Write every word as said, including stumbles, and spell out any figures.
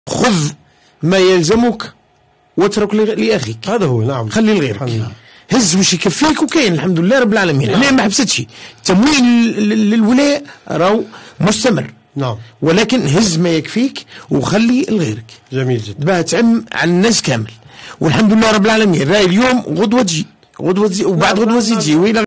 خذ ما يلزمك واترك لاخيك. هذا هو. نعم. خلي لغيرك. هز واش يكفيك وكاين الحمد لله رب العالمين. نعم. احنا ما حبستش التمويل للولاء راهو مستمر. نعم. ولكن هز ما يكفيك وخلي لغيرك. جميل جدا. باه تعم على الناس كامل. والحمد لله رب العالمين. راهي اليوم غدوه تجي غدوه تجي وبعد غدوه تجي.